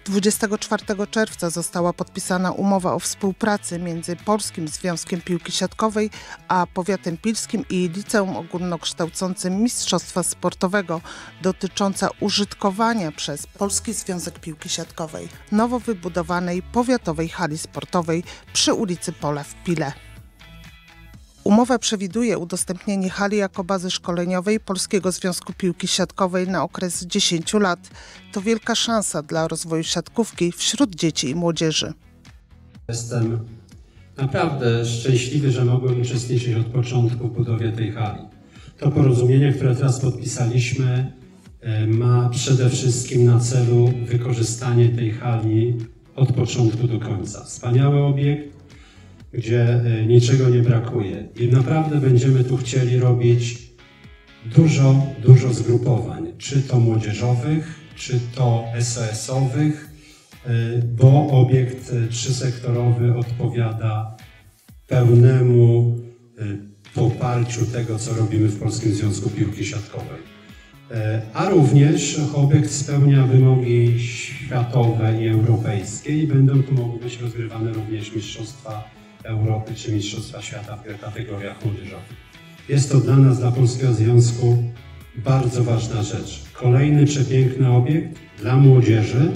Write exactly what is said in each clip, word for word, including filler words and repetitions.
dwudziestego czwartego czerwca została podpisana umowa o współpracy między Polskim Związkiem Piłki Siatkowej a Powiatem Pilskim i Liceum Ogólnokształcącym Mistrzostwa Sportowego dotycząca użytkowania przez Polski Związek Piłki Siatkowej nowo wybudowanej powiatowej hali sportowej przy ulicy Pola w Pile. Umowa przewiduje udostępnienie hali jako bazy szkoleniowej Polskiego Związku Piłki Siatkowej na okres dziesięciu lat. To wielka szansa dla rozwoju siatkówki wśród dzieci i młodzieży. Jestem naprawdę szczęśliwy, że mogłem uczestniczyć od początku w budowie tej hali. To porozumienie, które teraz podpisaliśmy, ma przede wszystkim na celu wykorzystanie tej hali od początku do końca. Wspaniały obiekt, gdzie niczego nie brakuje. I naprawdę będziemy tu chcieli robić dużo, dużo zgrupowań, czy to młodzieżowych, czy to es o es-owych, bo obiekt trzysektorowy odpowiada pełnemu poparciu tego, co robimy w Polskim Związku Piłki Siatkowej. A również obiekt spełnia wymogi światowe i europejskie i będą tu mogły być rozgrywane również mistrzostwa Europy czy Mistrzostwa Świata w kategoriach młodzieżowych. Jest to dla nas, dla Polskiego Związku, bardzo ważna rzecz. Kolejny przepiękny obiekt dla młodzieży,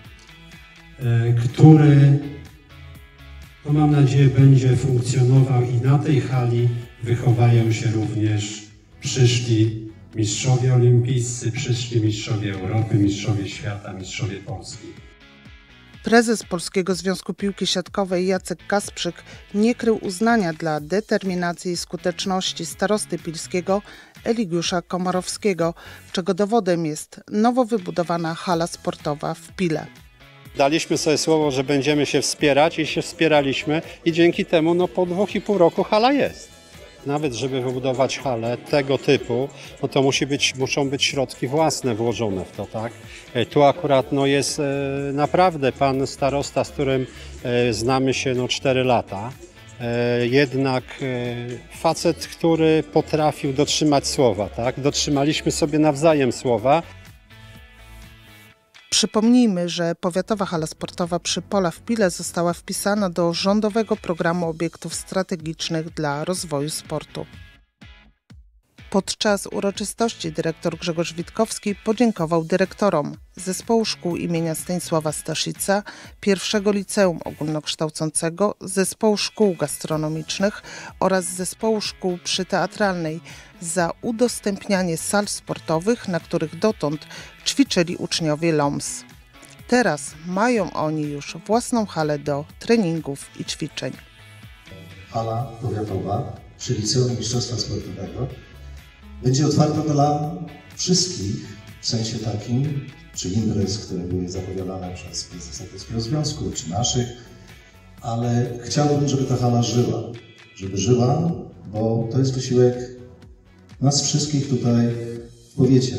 który, no mam nadzieję, będzie funkcjonował i na tej hali wychowają się również przyszli mistrzowie olimpijscy, przyszli mistrzowie Europy, mistrzowie świata, mistrzowie Polski. Prezes Polskiego Związku Piłki Siatkowej Jacek Kasprzyk nie krył uznania dla determinacji i skuteczności starosty pilskiego Eligiusza Komarowskiego, czego dowodem jest nowo wybudowana hala sportowa w Pile. Daliśmy sobie słowo, że będziemy się wspierać i się wspieraliśmy i dzięki temu no, po dwóch i pół roku hala jest. Nawet żeby wybudować halę tego typu, no to musi być, muszą być środki własne włożone w to, tak? Tu akurat no, jest e, naprawdę pan starosta, z którym e, znamy się no, cztery lata. E, jednak e, facet, który potrafił dotrzymać słowa, tak? Dotrzymaliśmy sobie nawzajem słowa. Przypomnijmy, że powiatowa hala sportowa przy Pola w Pile została wpisana do rządowego programu obiektów strategicznych dla rozwoju sportu. Podczas uroczystości dyrektor Grzegorz Witkowski podziękował dyrektorom Zespołu Szkół imienia Stanisława Staszica, pierwszego Liceum Ogólnokształcącego, Zespołu Szkół Gastronomicznych oraz Zespołu Szkół Przyteatralnej za udostępnianie sal sportowych, na których dotąd ćwiczyli uczniowie L O M S. Teraz mają oni już własną halę do treningów i ćwiczeń. Hala powiatowa przy Liceum Mistrzostwa Sportowego będzie otwarta dla wszystkich, w sensie takim, czy imprez, które były zapowiadane przez prezesa Polskiego Związku, czy naszych, ale chciałbym, żeby ta hala żyła, żeby żyła, bo to jest wysiłek nas wszystkich tutaj w powiecie.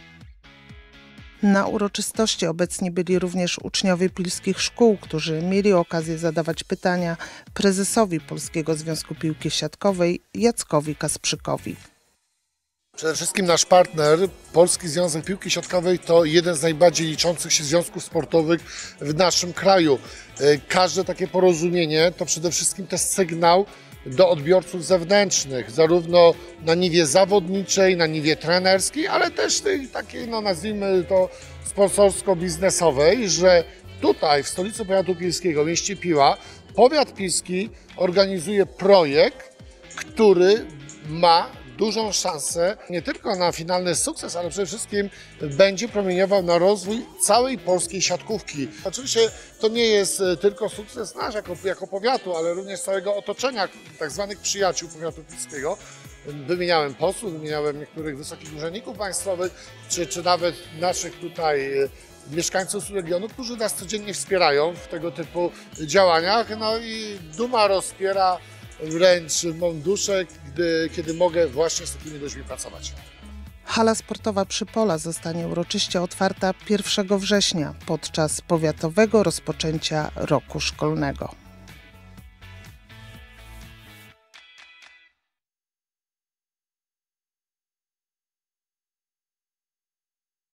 Na uroczystości obecni byli również uczniowie pilskich szkół, którzy mieli okazję zadawać pytania prezesowi Polskiego Związku Piłki Siatkowej Jackowi Kasprzykowi. Przede wszystkim nasz partner, Polski Związek Piłki Siatkowej, to jeden z najbardziej liczących się związków sportowych w naszym kraju. Każde takie porozumienie to przede wszystkim też sygnał do odbiorców zewnętrznych, zarówno na niwie zawodniczej, na niwie trenerskiej, ale też tej takiej, no nazwijmy to sponsorsko-biznesowej, że tutaj w stolicy powiatu pilskiego, w mieście Piła, powiat pilski organizuje projekt, który ma dużą szansę nie tylko na finalny sukces, ale przede wszystkim będzie promieniował na rozwój całej polskiej siatkówki. Oczywiście to nie jest tylko sukces nasz jako, jako powiatu, ale również całego otoczenia, tak zwanych przyjaciół powiatu pilskiego. Wymieniałem posłów, wymieniałem niektórych wysokich urzędników państwowych, czy, czy nawet naszych tutaj mieszkańców regionu, którzy nas codziennie wspierają w tego typu działaniach. No i duma rozpiera wręcz mą duszę, gdy, kiedy mogę właśnie z takimi ludźmi pracować. Hala sportowa przy Pola zostanie uroczyście otwarta pierwszego września podczas powiatowego rozpoczęcia roku szkolnego.